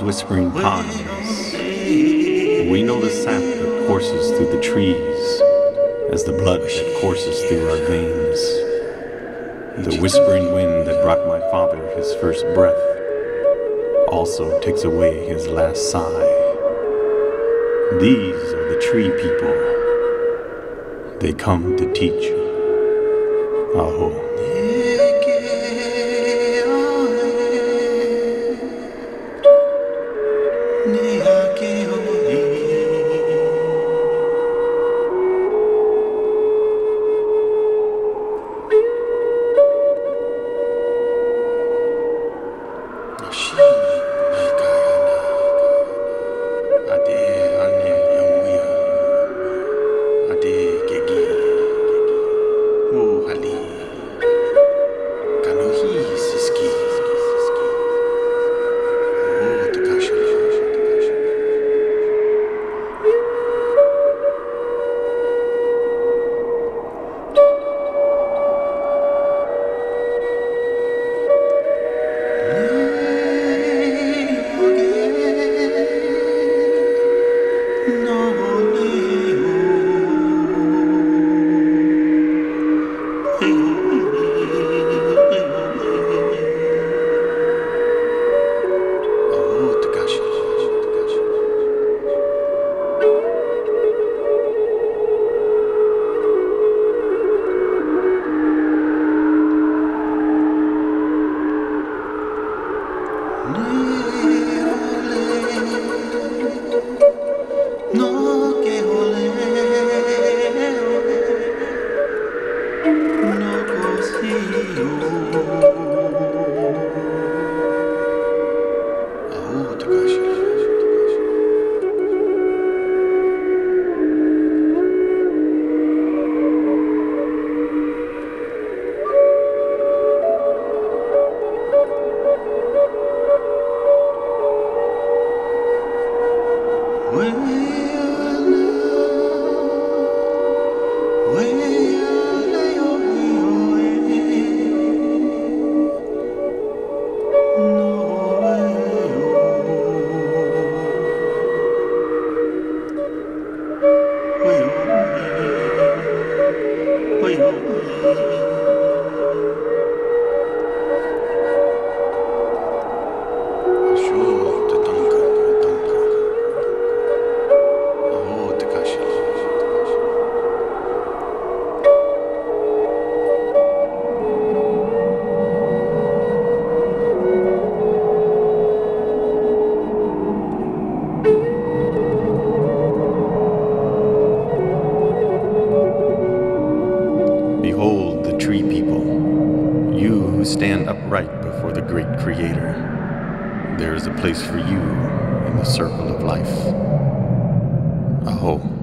whispering pines. We know the sap that courses through the trees as the blood that courses through our veins. The whispering wind that brought my father his first breath also takes away his last sigh. These are the tree people. They come to teach you. Aho. Behold the tree people, you who stand upright before the great Creator. There is a place for you in the circle of life. Aho.